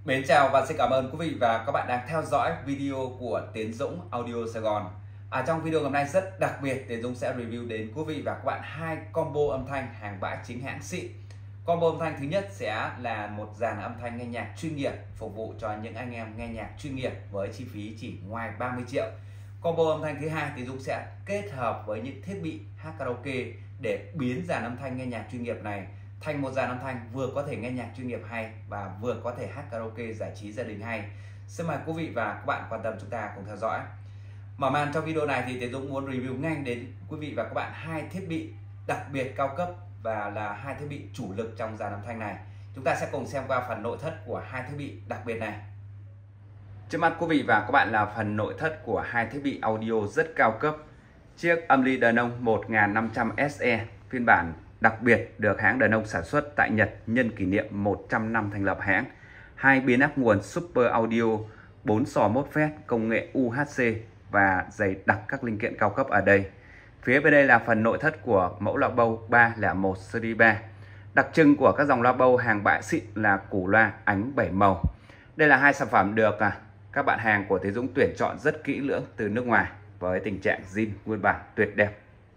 Mến chào và xin cảm ơn quý vị và các bạn đang theo dõi video của Tiến Dũng Audio Sài Gòn. Trong video ngày hôm nay rất đặc biệt, Tiến Dũng sẽ review đến quý vị và các bạn hai combo âm thanh hàng bãi chính hãng xịn. Combo âm thanh thứ nhất sẽ là một dàn âm thanh nghe nhạc chuyên nghiệp phục vụ cho những anh em nghe nhạc chuyên nghiệp với chi phí chỉ ngoài 30 triệu. Combo âm thanh thứ hai, Tiến Dũng sẽ kết hợp với những thiết bị hát karaoke để biến dàn âm thanh nghe nhạc chuyên nghiệp này thành một dàn âm thanh vừa có thể nghe nhạc chuyên nghiệp hay và vừa có thể hát karaoke giải trí gia đình hay. Xin mời quý vị và các bạn quan tâm chúng ta cùng theo dõi. Mở màn trong video này thì Tiến Dũng muốn review nhanh đến quý vị và các bạn hai thiết bị đặc biệt cao cấp và là hai thiết bị chủ lực trong dàn âm thanh này. Chúng ta sẽ cùng xem qua phần nội thất của hai thiết bị đặc biệt này. Trước mắt quý vị và các bạn là phần nội thất của hai thiết bị audio rất cao cấp. Chiếc âm ly Denon 1500 SE phiên bản đặc biệt được hãng Denon sản xuất tại Nhật nhân kỷ niệm 100 năm thành lập hãng. Hai biến áp nguồn Super Audio, 4 sò MOSFET công nghệ UHC và dày đặc các linh kiện cao cấp ở đây. Phía bên đây là phần nội thất của mẫu loa bầu 301 series 3. Đặc trưng của các dòng loa bầu hàng bãi xịn là củ loa ánh 7 màu. Đây là hai sản phẩm được các bạn hàng của Tiến Dũng tuyển chọn rất kỹ lưỡng từ nước ngoài với tình trạng zin nguyên bản tuyệt đẹp.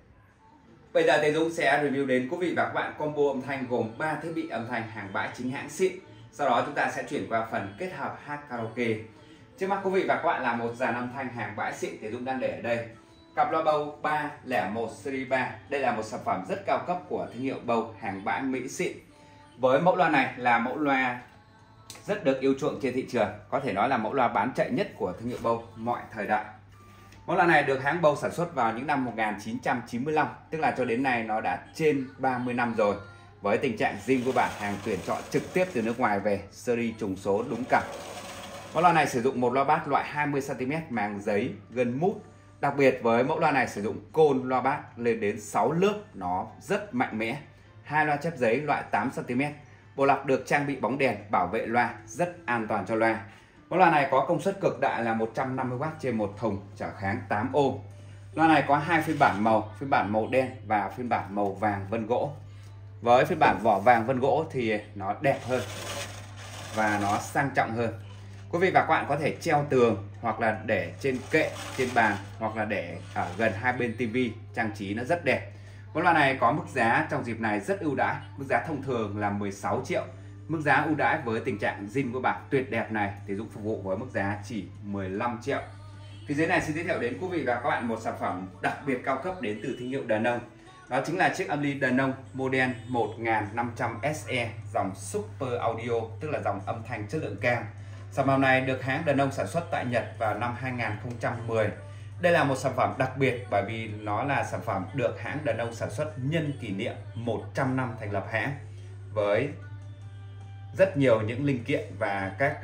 Bây giờ Tiến Dũng sẽ review đến quý vị và các bạn combo âm thanh gồm 3 thiết bị âm thanh hàng bãi chính hãng xịn. Sau đó chúng ta sẽ chuyển qua phần kết hợp hát karaoke. Trước mắt quý vị và các bạn là một dàn âm thanh hàng bãi xịn Tiến Dũng đang để ở đây. Cặp loa bầu 301 series 3. Đây là một sản phẩm rất cao cấp của thương hiệu bầu hàng bãi Mỹ xịn. Với mẫu loa này là mẫu loa rất được yêu chuộng trên thị trường, có thể nói là mẫu loa bán chạy nhất của thương hiệu bầu mọi thời đại. Mẫu loa này được hãng bầu sản xuất vào những năm 1995, tức là cho đến nay nó đã trên 30 năm rồi. Với tình trạng zin của bản hàng tuyển chọn trực tiếp từ nước ngoài về, series trùng số đúng cặp. Mẫu loa này sử dụng một loa bass loại 20 cm màng giấy gân mút. Đặc biệt với mẫu loa này sử dụng côn loa bass lên đến 6 lớp, nó rất mạnh mẽ. Hai loa chép giấy loại 8 cm. Bộ lọc được trang bị bóng đèn bảo vệ loa, rất an toàn cho loa. Mẫu loa này có công suất cực đại là 150W trên một thùng, trở kháng 8 ohm. Loa này có hai phiên bản màu, phiên bản màu đen và phiên bản màu vàng vân gỗ. Với phiên bản vỏ vàng vân gỗ thì nó đẹp hơn và nó sang trọng hơn. Quý vị và các bạn có thể treo tường hoặc là để trên kệ, trên bàn hoặc là để ở gần hai bên tivi, trang trí nó rất đẹp. Mẫu loa này có mức giá trong dịp này rất ưu đãi, mức giá thông thường là 16 triệu. Mức giá ưu đãi với tình trạng zin của bạc tuyệt đẹp này thì Dũng phục vụ với mức giá chỉ 15 triệu. Phía dưới này xin giới thiệu đến quý vị và các bạn một sản phẩm đặc biệt cao cấp đến từ thương hiệu Denon. Đó chính là chiếc âm ly Denon model 1500 SE dòng Super Audio, tức là dòng âm thanh chất lượng cao. Sản phẩm này được hãng Denon sản xuất tại Nhật vào năm 2010. Đây là một sản phẩm đặc biệt bởi vì nó là sản phẩm được hãng Denon sản xuất nhân kỷ niệm 100 năm thành lập hãng, với rất nhiều những linh kiện và các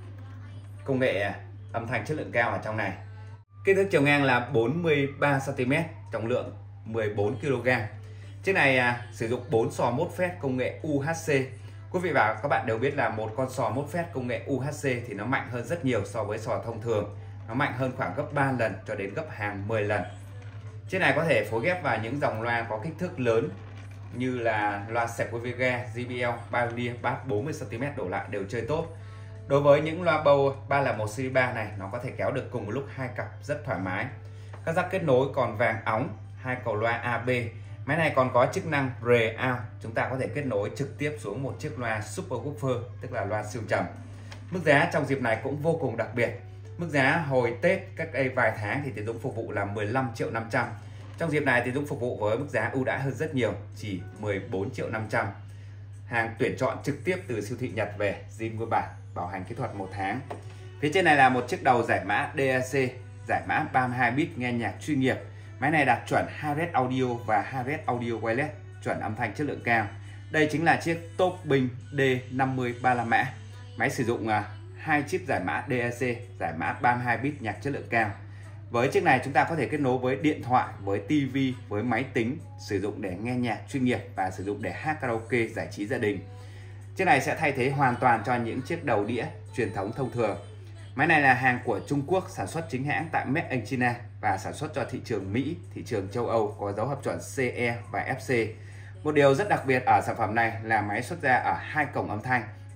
công nghệ âm thanh chất lượng cao ở trong này. Kích thước chiều ngang là 43 cm, trọng lượng 14 kg. Chiếc này sử dụng 4 sò MOSFET công nghệ UHC. Quý vị và các bạn đều biết là một con sò MOSFET công nghệ UHC thì nó mạnh hơn rất nhiều so với sò thông thường. Nó mạnh hơn khoảng gấp 3 lần cho đến gấp hàng 10 lần. Chiếc này có thể phối ghép vào những dòng loa có kích thước lớn như là loa Sequoia, JBL, Pioneer, bass 40 cm đổ lại đều chơi tốt. Đối với những loa bầu 301 series 3 này, nó có thể kéo được cùng một lúc hai cặp rất thoải mái. Các jack kết nối còn vàng óng, hai cầu loa AB. Máy này còn có chức năng Re-out, chúng ta có thể kết nối trực tiếp xuống một chiếc loa Super Woofer, tức là loa siêu trầm. Mức giá trong dịp này cũng vô cùng đặc biệt. Mức giá hồi Tết cách đây vài tháng thì Tiến Dũng phục vụ là 15 triệu 500. Trong dịp này Tiến Dũng phục vụ với mức giá ưu đãi hơn rất nhiều, chỉ 14 triệu 500. Hàng tuyển chọn trực tiếp từ siêu thị Nhật về, zin nguyên bản, bảo hành kỹ thuật 1 tháng. Phía trên này là một chiếc đầu giải mã DAC, giải mã 32 bit nghe nhạc chuyên nghiệp. Máy này đạt chuẩn Hi-Res Audio và Hi-Res Audio Wireless, chuẩn âm thanh chất lượng cao. Đây chính là chiếc Topping D50 3 mã. Máy sử dụng hai chip giải mã DAC, giải mã 32 bit nhạc chất lượng cao. Với chiếc này chúng ta có thể kết nối với điện thoại, với TV, với máy tính, sử dụng để nghe nhạc chuyên nghiệp và sử dụng để hát karaoke giải trí gia đình. Chiếc này sẽ thay thế hoàn toàn cho những chiếc đầu đĩa truyền thống thông thường. Máy này là hàng của Trung Quốc, sản xuất chính hãng tại Made in China và sản xuất cho thị trường Mỹ, thị trường châu Âu, có dấu hợp chuẩn CE và FC. Một điều rất đặc biệt ở sản phẩm này là máy xuất ra ở hai cổng âm thanh,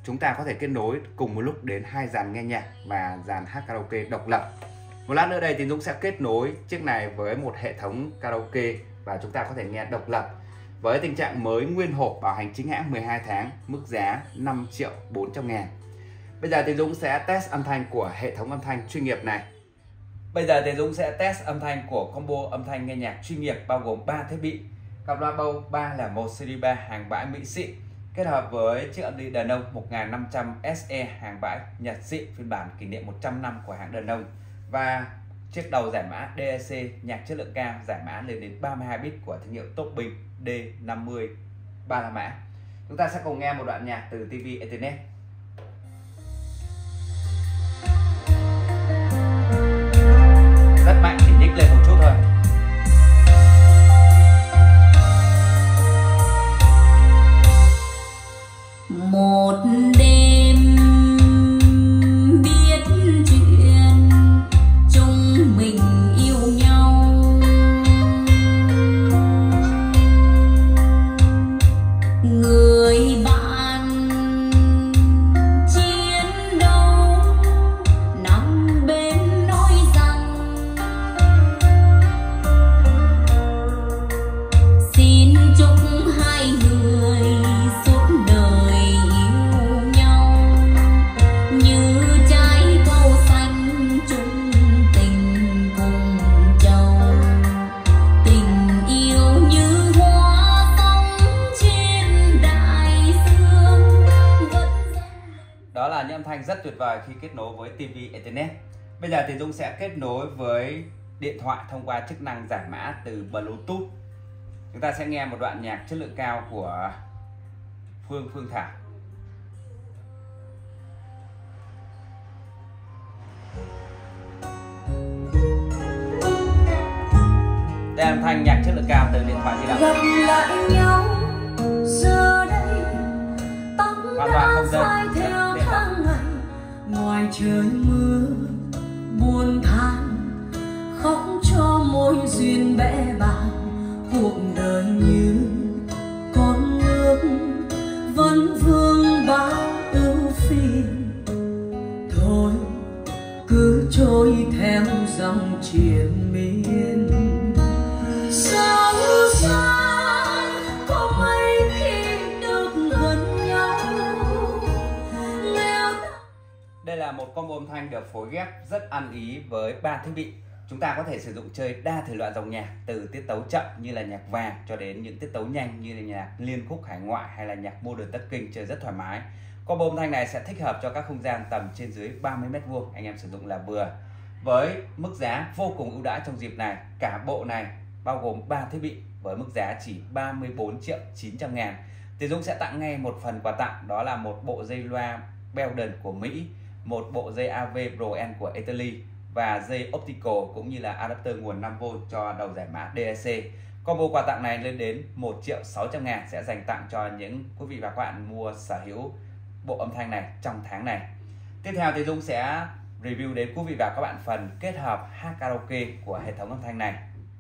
chúng ta có thể kết nối cùng một lúc đến 2 dàn nghe nhạc và dàn hát karaoke độc lập. Một lát nữa đây Tiến Dũng sẽ kết nối chiếc này với một hệ thống karaoke và chúng ta có thể nghe độc lập. Với tình trạng mới nguyên hộp bảo hành chính hãng 12 tháng, mức giá 5.400.000. Bây giờ Tiến Dũng sẽ test âm thanh của hệ thống âm thanh chuyên nghiệp này. Bây giờ Tiến Dũng sẽ test âm thanh của combo âm thanh nghe nhạc chuyên nghiệp bao gồm 3 thiết bị. Cặp loa bầu 301 series 3 hàng bãi Mỹ xịn kết hợp với chiếc âm ly Denon 1500 SE hàng bãi Nhật xịn phiên bản kỷ niệm 100 năm của hãng Denon và chiếc đầu giải mã DAC nhạc chất lượng cao giải mã lên đến 32 bit của thương hiệu Topping D50 3 la mã. Chúng ta sẽ cùng nghe một đoạn nhạc từ TV Ethernet. Rất mạnh thì nhích lên một chút thôi. Một đêm biết chuyện chúng mình yêu nhau, người bạn chiến đấu nằm bên nói rằng xin chúc hai người suốt đời yêu nhau như trái câu xanh chung tình cùng trầu, tình yêu như hoa tông trên đại dương. Đó là những âm thanh rất tuyệt vời khi kết nối với TV Ethernet. Bây giờ thì Dũng sẽ kết nối với điện thoại thông qua chức năng giải mã từ Bluetooth. Chúng ta sẽ nghe một đoạn nhạc chất lượng cao của Phương Thảo. Đây là âm thanh nhạc chất lượng cao từ điện thoại di động. Gặp lại nhau giờ đây tóc đã dài theo tháng ngày, ngoài trời mưa buồn than khóc cho mối duyên bẽ bàng. Cuộc đời như con nước vẫn vương bao ưu phiền, thôi cứ trôi theo dòng triền miên. Sao xa có mấy khi được gần nhau. Đây là một combo âm thanh được phối ghép rất ăn ý với 3 thiết bị. Chúng ta có thể sử dụng chơi đa thể loại dòng nhạc, từ tiết tấu chậm như là nhạc vàng cho đến những tiết tấu nhanh như là nhạc liên khúc hải ngoại hay là nhạc modern tất kinh, chơi rất thoải mái. Combo âm thanh này sẽ thích hợp cho các không gian tầm trên dưới 30 m², anh em sử dụng là vừa. Với mức giá vô cùng ưu đãi trong dịp này, cả bộ này bao gồm 3 thiết bị với mức giá chỉ 34.900.000. Tiến Dũng sẽ tặng ngay một phần quà tặng, đó là một bộ dây loa Belden của Mỹ, một bộ dây AV Pro N của Italy và dây optical cũng như là adapter nguồn 5V cho đầu giải mã DAC. Combo quà tặng này lên đến 1.600.000 sẽ dành tặng cho những quý vị và các bạn mua sở hữu bộ âm thanh này trong tháng này. Tiếp theo thì Dũng sẽ review đến quý vị và các bạn phần kết hợp hát karaoke của hệ thống âm thanh này.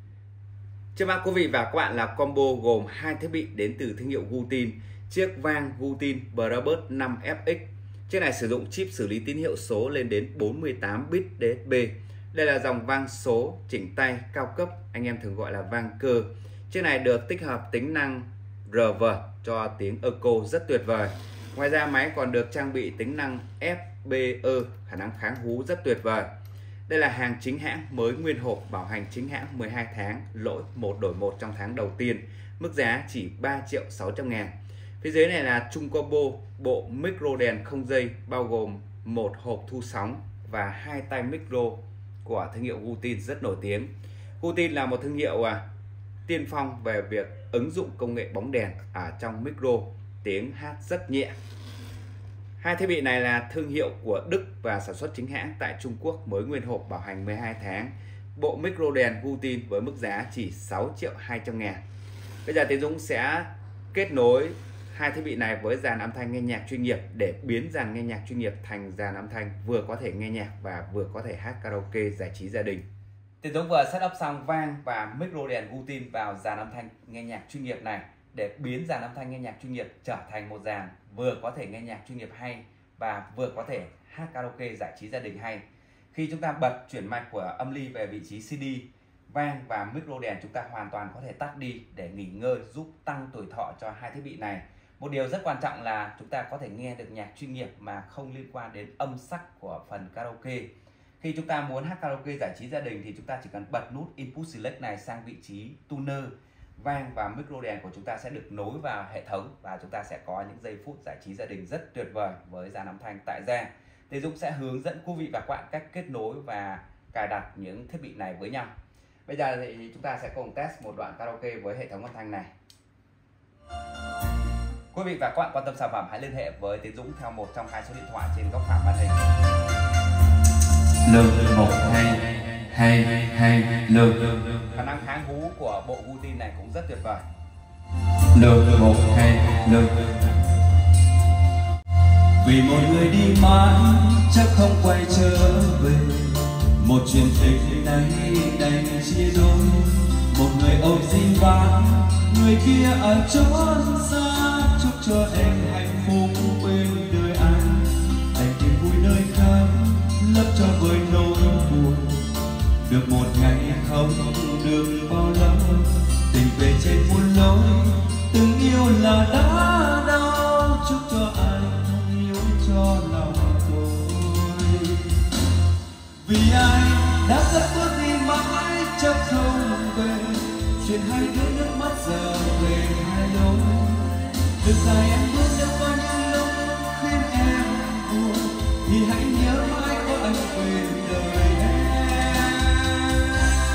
Trước mắt quý vị và các bạn là combo gồm 2 thiết bị đến từ thương hiệu Gutin, chiếc vang Gutin Brabus 5FX. Chiếc này sử dụng chip xử lý tín hiệu số lên đến 48 bit DSP. Đây là dòng vang số chỉnh tay cao cấp, anh em thường gọi là vang cơ. Chiếc này được tích hợp tính năng reverb cho tiếng echo rất tuyệt vời. Ngoài ra máy còn được trang bị tính năng FBE, khả năng kháng hú rất tuyệt vời. Đây là hàng chính hãng mới nguyên hộp, bảo hành chính hãng 12 tháng, lỗi 1 đổi 1 trong tháng đầu tiên. Mức giá chỉ 3.600.000. Phía dưới này là chung combo bộ micro đèn không dây bao gồm một hộp thu sóng và 2 tay micro của thương hiệu Gutin rất nổi tiếng. Gutin là một thương hiệu tiên phong về việc ứng dụng công nghệ bóng đèn ở trong micro, tiếng hát rất nhẹ. Hai thiết bị này là thương hiệu của Đức và sản xuất chính hãng tại Trung Quốc, mới nguyên hộp, bảo hành 12 tháng. Bộ micro đèn Gutin với mức giá chỉ 6.200.000. Bây giờ Tiến Dũng sẽ kết nối hai thiết bị này với dàn âm thanh nghe nhạc chuyên nghiệp để biến dàn nghe nhạc chuyên nghiệp thành dàn âm thanh vừa có thể nghe nhạc và vừa có thể hát karaoke giải trí gia đình. Tiến Dũng vừa setup xong vang và micro đèn Gutin vào dàn âm thanh nghe nhạc chuyên nghiệp này để biến dàn âm thanh nghe nhạc chuyên nghiệp trở thành một dàn vừa có thể nghe nhạc chuyên nghiệp hay và vừa có thể hát karaoke giải trí gia đình hay. Khi chúng ta bật chuyển mạch của âm ly về vị trí CD, vang và micro đèn chúng ta hoàn toàn có thể tắt đi để nghỉ ngơi, giúp tăng tuổi thọ cho hai thiết bị này. Một điều rất quan trọng là chúng ta có thể nghe được nhạc chuyên nghiệp mà không liên quan đến âm sắc của phần karaoke. Khi chúng ta muốn hát karaoke giải trí gia đình thì chúng ta chỉ cần bật nút Input Select này sang vị trí tuner, vang và micro đèn của chúng ta sẽ được nối vào hệ thống và chúng ta sẽ có những giây phút giải trí gia đình rất tuyệt vời với dàn âm thanh tại gia. Thì Dũng sẽ hướng dẫn quý vị và các bạn cách kết nối và cài đặt những thiết bị này với nhau. Bây giờ thì chúng ta sẽ cùng test một đoạn karaoke với hệ thống âm thanh này. Quý vị và các bạn quan tâm sản phẩm hãy liên hệ với Tiến Dũng theo một trong hai số điện thoại trên góc phải màn hình. L12222L. Khả năng kháng hú của bộ gu tin này cũng rất tuyệt vời. L122L. Vì một người đi mãi chắc không quay trở về, một chuyện tình này đành chia đôi. Một người ôm dính ván, người kia ở chốn xa. Chúc cho em hạnh phúc bên đời anh, anh tìm vui nơi khác, lấp cho vơi nỗi buồn. Được một ngày không được bao lâu, tình về trên muôn lối, từng yêu là đã đau. Chúc cho anh không yêu cho lòng tôi, vì anh đã rất bước đi mãi chắc không về. Chuyện hai đứa nước mắt giờ về hai lối, đừng dài em bước đã qua những lúc khiến em buồn, thì hãy nhớ mãi có anh bên đời em.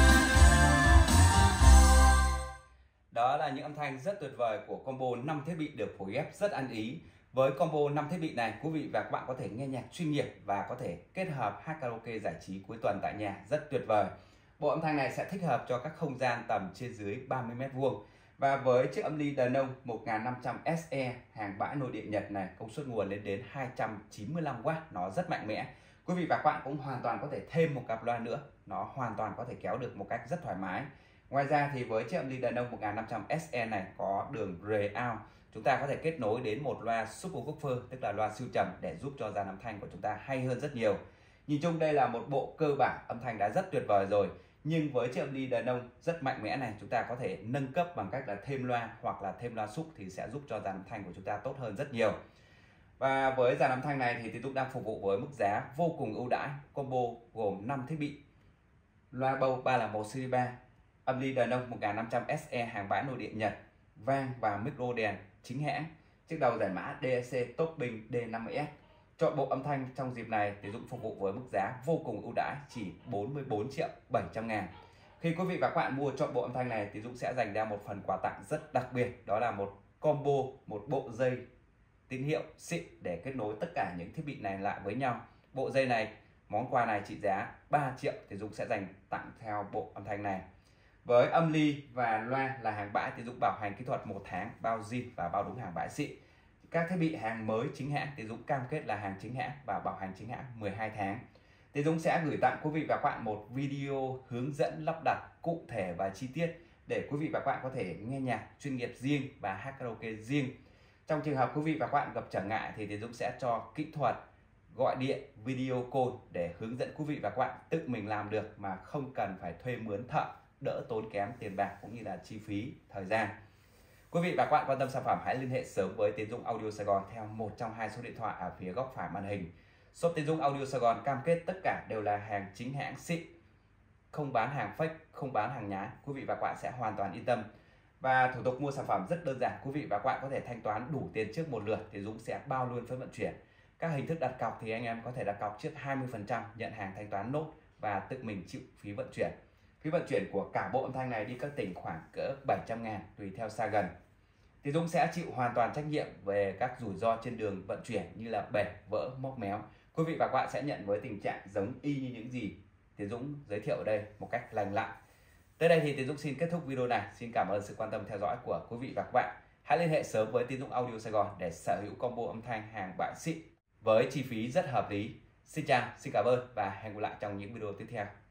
Đó là những âm thanh rất tuyệt vời của combo 5 thiết bị được phối ghép rất ăn ý. Với combo 5 thiết bị này, quý vị và các bạn có thể nghe nhạc chuyên nghiệp và có thể kết hợp hát karaoke giải trí cuối tuần tại nhà rất tuyệt vời. Bộ âm thanh này sẽ thích hợp cho các không gian tầm trên dưới 30 m². Và với chiếc âm ly Denon 1500 SE hàng bãi nội địa Nhật này, công suất nguồn lên đến 295W, nó rất mạnh mẽ. Quý vị và các bạn cũng hoàn toàn có thể thêm một cặp loa nữa, nó hoàn toàn có thể kéo được một cách rất thoải mái. Ngoài ra thì với chiếc âm ly Denon 1500 SE này có đường Re-out, chúng ta có thể kết nối đến một loa subwoofer, tức là loa siêu trầm, để giúp cho dàn âm thanh của chúng ta hay hơn rất nhiều. Nhìn chung đây là một bộ cơ bản âm thanh đã rất tuyệt vời rồi. Nhưng với chiếc âm ly Denon rất mạnh mẽ này, chúng ta có thể nâng cấp bằng cách là thêm loa hoặc là thêm loa sub thì sẽ giúp cho dàn âm thanh của chúng ta tốt hơn rất nhiều. Và với dàn âm thanh này thì Tiến Dũng đang phục vụ với mức giá vô cùng ưu đãi. Combo gồm 5 thiết bị: loa bầu 3.1 series 3, âm ly Denon 1500 SE hàng bãi nội địa Nhật, vang và micro đèn chính hãng, chiếc đầu giải mã DEC Topping D50S. Chọn bộ âm thanh trong dịp này Tiến Dũng phục vụ với mức giá vô cùng ưu đãi chỉ 44.700.000. Khi quý vị và các bạn mua chọn bộ âm thanh này, Tiến Dũng sẽ dành ra một phần quà tặng rất đặc biệt, đó là một combo, một bộ dây tín hiệu xịn để kết nối tất cả những thiết bị này lại với nhau. Bộ dây này, món quà này trị giá 3 triệu, Tiến Dũng sẽ dành tặng theo bộ âm thanh này. Với âm ly và loa là hàng bãi, Tiến Dũng bảo hành kỹ thuật 1 tháng, bao zin và bao đúng hàng bãi xịn. Các thiết bị hàng mới chính hãng, Tiến Dũng cam kết là hàng chính hãng và bảo hành chính hãng 12 tháng. Tiến Dũng sẽ gửi tặng quý vị và các bạn một video hướng dẫn lắp đặt cụ thể và chi tiết để quý vị và các bạn có thể nghe nhạc chuyên nghiệp riêng và hát karaoke riêng. Trong trường hợp quý vị và các bạn gặp trở ngại thì Tiến Dũng sẽ cho kỹ thuật gọi điện video call để hướng dẫn quý vị và các bạn tự mình làm được mà không cần phải thuê mướn thợ, đỡ tốn kém tiền bạc cũng như là chi phí thời gian. Quý vị và các bạn quan tâm sản phẩm hãy liên hệ sớm với Tiến Dũng Audio Sài Gòn theo một trong hai số điện thoại ở phía góc phải màn hình. Shop Tiến Dũng Audio Sài Gòn cam kết tất cả đều là hàng chính hãng xịn, không bán hàng fake, không bán hàng nhái. Quý vị và các bạn sẽ hoàn toàn yên tâm. Và thủ tục mua sản phẩm rất đơn giản, quý vị và các bạn có thể thanh toán đủ tiền trước một lượt thì Dũng sẽ bao luôn phí vận chuyển. Các hình thức đặt cọc thì anh em có thể đặt cọc trước 20%, nhận hàng thanh toán nốt và tự mình chịu phí vận chuyển. Phí vận chuyển của cả bộ âm thanh này đi các tỉnh khoảng cỡ 700.000 tùy theo xa gần. Thì Dũng sẽ chịu hoàn toàn trách nhiệm về các rủi ro trên đường vận chuyển như là bể, vỡ, móc méo. Quý vị và các bạn sẽ nhận với tình trạng giống y như những gì Tiến Dũng giới thiệu ở đây một cách lành lặn. Tới đây thì Tiến Dũng xin kết thúc video này. Xin cảm ơn sự quan tâm theo dõi của quý vị và các bạn. Hãy liên hệ sớm với Tiến Dũng Audio Sài Gòn để sở hữu combo âm thanh hàng bãi xịn với chi phí rất hợp lý. Xin chào, xin cảm ơn và hẹn gặp lại trong những video tiếp theo.